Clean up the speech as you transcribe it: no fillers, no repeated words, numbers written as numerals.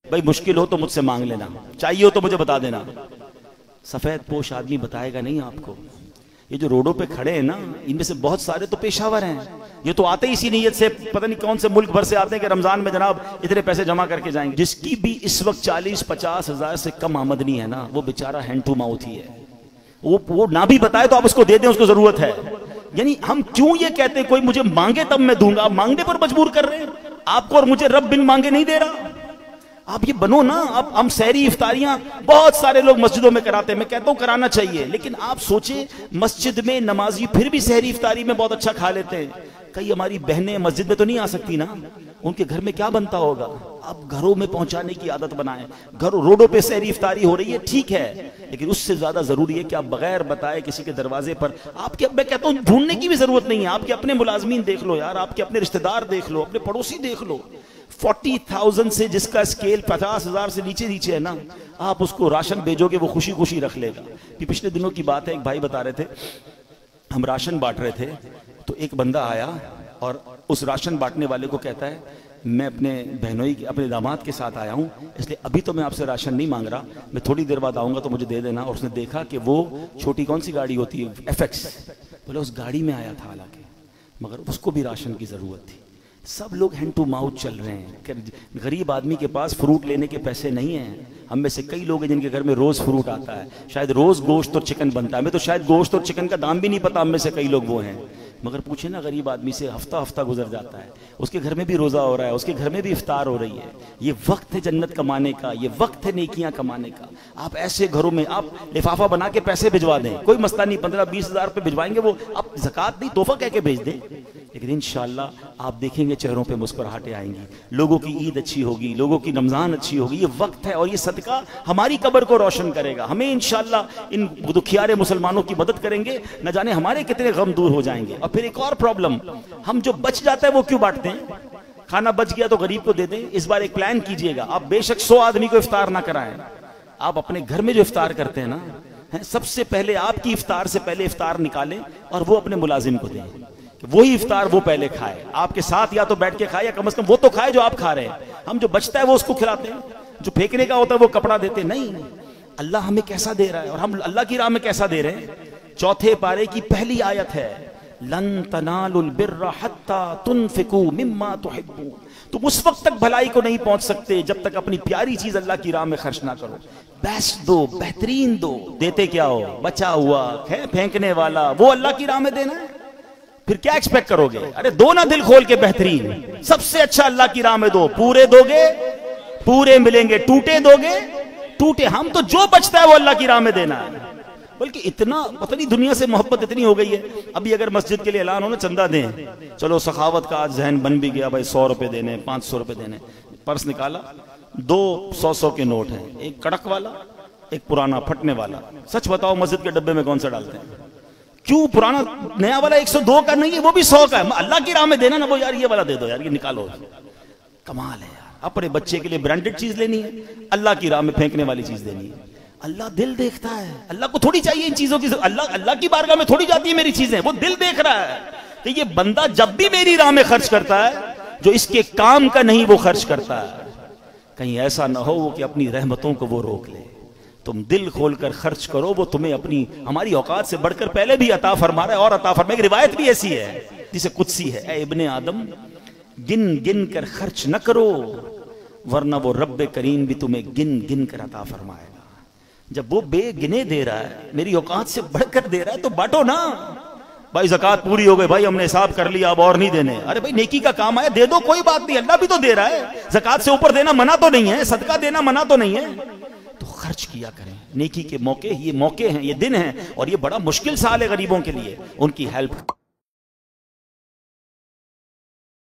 بھائی مشکل ہو تو مجھ سے مانگ لینا، چاہیے ہو تو مجھے بتا دینا۔ سفید پوش آدمی بتائے گا نہیں آپ کو۔ یہ جو روڈوں پہ کھڑے ہیں نا، ان میں سے بہت سارے تو پیشہ ور ہیں، یہ تو آتے ہی اسی نیت سے، پتہ نہیں کون سے ملک بھر سے آتے ہیں کہ رمضان میں جناب اتنے پیسے جمع کر کے جائیں گے۔ جس کی بھی اس وقت 40-50 ہزار سے کم آمدنی ہے نا، وہ بیچارہ ہینڈ ٹو ماؤتھ ہی ہے۔ وہ نہ بھی بتائے تو آپ اس کو دے دیں، اس کو ضرورت ہے۔ یعنی ہم کیوں یہ کہتے ہیں کوئی مجھے مانگے تب میں دوں گا؟ آپ مانگنے پر مجبور کر رہے ہیں آپ کو، اور مجھے رب بن مانگے نہیں دے رہا۔ آپ یہ بنو نا۔ اب ہم سحری افطاریاں بہت سارے لوگ مسجدوں میں کراتے ہیں، میں کہتا ہوں کرانا چاہیے، لیکن آپ سوچیں مسجد میں نمازی پھر بھی سحری افطاری میں بہت اچھا کھا لیتے ہیں۔ کئی ہماری بہنیں مسجد میں تو نہیں آ سکتی نا، ان کے گھر میں کیا بنتا ہوگا؟ آپ گھروں میں پہنچانے کی عادت بنائیں۔ روڈوں پہ سحری افطاری ہو رہی ہے ٹھیک ہے، لیکن اس سے زیادہ ضروری ہے کہ آپ بغیر بتائے کسی کے دروازے پر، آپ کے، میں کہتا ہوں ڈھونڈنے کی بھی ضرورت نہیں ہے، آپ کے اپنے ملازمین دیکھ لو یار، آپ کے اپنے رشتہ دار دیکھ لو، اپنے پڑوسی دیکھ لو۔ 40,000 سے جس کا اسکیل 50,000 سے نیچے ہے نا، آپ اس کو راشن بھیجو گے وہ خوشی خوشی رکھ لے گا۔ پچھلے دنوں کی بات ہے، ایک بھائی بتا رہے تھے ہم راشن بانٹ رہے تھے، تو ایک بندہ آیا اور اس راشن بانٹنے والے کو کہتا ہے میں اپنے بہنوئی اپنے داماد کے ساتھ آیا ہوں، اس لیے ابھی تو میں آپ سے راشن نہیں مانگ رہا، میں تھوڑی دیر بعد آؤں گا تو مجھے دے دینا۔ اور اس نے دیکھا کہ وہ چھوٹی کون سی گاڑی ہوتی ہے، FX، بولے اس گاڑی میں آیا تھا حالانکہ، مگر اس کو بھی راشن کی ضرورت تھی۔ سب لوگ ہینڈ ٹو ماؤتھ چل رہے ہیں کہ غریب آدمی کے پاس فروٹ لینے کے پیسے نہیں ہیں۔ ہم میں سے کئی لوگ ہیں جن کے گھر میں روز فروٹ آتا ہے، شاید روز گوشت اور چکن بنتا ہے، ہمیں تو شاید گوشت اور چکن کا دام بھی نہیں پتا، ہم میں سے کئی لوگ وہ ہیں۔ مگر پوچھیں نا غریب آدمی سے، ہفتہ گزر جاتا ہے، اس کے گھر میں بھی روزہ ہو رہا ہے، اس کے گھر میں بھی افطار ہو رہی ہے۔ یہ وقت ہے جنت کمانے کا، یہ وقت ہے نیکیاں کمانے کا۔ آپ ایسے گھروں میں آپ لفافہ بنا کے پیسے بھجوا دیں، کوئی مسئلہ نہیں، 15-20 ہزار پہ بھجوائیں گے، وہ آپ زکوٰۃ نہیں تحفہ کہہ کے بھیج دیں، لیکن انشاءاللہ آپ دیکھیں گے چہروں پہ مسکراہٹیں آئیں گی، لوگوں کی عید اچھی ہوگی، لوگوں کی رمضان اچھی ہوگی۔ یہ وقت ہے اور یہ صدقہ ہماری قبر کو روشن کرے گا، ہمیں انشاءاللہ ان دکھیارے مسلمانوں کی مدد کریں گے، نہ جانے ہمارے کتنے غم دور ہو جائیں گے۔ اور پھر ایک اور پرابلم، ہم جو بچ جاتا ہے وہ کیوں بانٹتے ہیں؟ کھانا بچ گیا تو غریب کو دے دیں۔ اس بار ایک پلان کیجئے گا، آپ بے شک 100 آدمی کو افطار نہ کرائیں، آپ اپنے گھر میں جو افطار کرتے ہیں نا، سب سے پہلے آپ کی افطار سے پہلے افطار نکالیں اور وہ اپنے ملازم کو دیں، وہی افطار وہ پہلے کھائے، آپ کے ساتھ یا تو بیٹھ کے کھائے یا کم از کم وہ تو کھائے جو آپ کھا رہے ہیں۔ ہم جو بچتا ہے وہ اس کو کھلاتے ہیں، جو پھینکنے کا ہوتا ہے وہ کپڑا دیتے نہیں۔ اللہ ہمیں کیسا دے رہا ہے اور ہم اللہ کی راہ میں کیسا دے رہے ہیں؟ 4 پارے کی پہلی آیت ہے، لن تنالوا البر حتى تنفقوا مما تحبون۔ تم اس وقت تک بھلائی کو نہیں پہنچ سکتے جب تک اپنی پیاری چیز اللہ کی راہ میں خرچ نہ کرو، بیسٹ دو، بہترین دو۔ دیتے کیا ہو؟ بچا ہوا ہے پھینکنے والا، وہ اللہ کی راہ میں دینا ہے، پھر کیا ایکسپیکٹ کرو گے؟ ارے دو نا دل کھول کے بہترین، سب سے اچھا اللہ کی راہ میں دو، پورے دو گے پورے ملیں گے، ٹوٹے دو گے ٹوٹے۔ ہم تو جو بچتا ہے وہ اللہ کی راہ میں دینا ہے، بلکہ اتنا پتہ نہیں دنیا سے محبت اتنی ہو گئی ہے۔ ابھی اگر مسجد کے لیے اعلان ہو نا چندہ دیں، چلو سخاوت کا آج ذہن بن بھی گیا، بھائی 100 روپے دینے، 500 روپے دینے، پرس نکالا، 2 100 کے نوٹ ہیں، ایک کڑک والا ایک پرانا پھٹنے والا۔ سچ بتاؤ مسجد کے ڈبے میں کون سا ڈالتے ہیں؟ کیوں پرانا؟ نیا والا 102 کا نہیں ہے، وہ بھی 100 کا ہے، اللہ کی راہ میں دینا نا، وہ یار یہ والا دے دو یار، یہ نکالو۔ کمال ہے یار، اپنے بچے کے لیے برانڈڈ چیز لینی ہے، اللہ کی راہ میں پھینکنے والی چیز لینی ہے۔ اللہ دل دیکھتا ہے، اللہ کو تھوڑی چاہیے ان چیزوں کی، اللہ کی بارگاہ میں تھوڑی جاتی ہے میری چیزیں، وہ دل دیکھ رہا ہے کہ یہ بندہ جب بھی میری راہ میں خرچ کرتا ہے جو اس کے کام کا نہیں وہ خرچ کرتا ہے، کہیں ایسا نہ ہو وہ کہ اپنی رحمتوں کو وہ روک لے۔ تم دل کھول کر خرچ کرو، وہ تمہیں اپنی ہماری اوقات سے بڑھ کر پہلے بھی عطا فرما رہا ہے اور عطا فرما۔ ایک روایت بھی ایسی ہے جسے قدسی ہے، اے ابن آدم گن گن کر خرچ نہ کرو ورنہ وہ رب کریم بھی تمہیں گن گن کر عطا فرمائے گا۔ جب وہ بے گنے دے رہا ہے، میری اوقات سے بڑھ کر دے رہا ہے تو بانٹو نا۔ بھائی زکوٰۃ پوری ہو گئی، بھائی ہم نے حساب کر لیا اب اور نہیں دینے، ارے بھائی نیکی کا کام آیا دے دو، کوئی بات نہیں، اللہ بھی تو دے رہا ہے، زکوٰۃ سے اوپر دینا منع تو نہیں ہے، صدقہ دینا منع تو نہیں ہے، تو خرچ کیا کریں۔ نیکی کے موقع، یہ موقع ہیں، یہ دن ہیں، اور یہ بڑا مشکل سال ہے غریبوں کے لیے، ان کی ہیلپ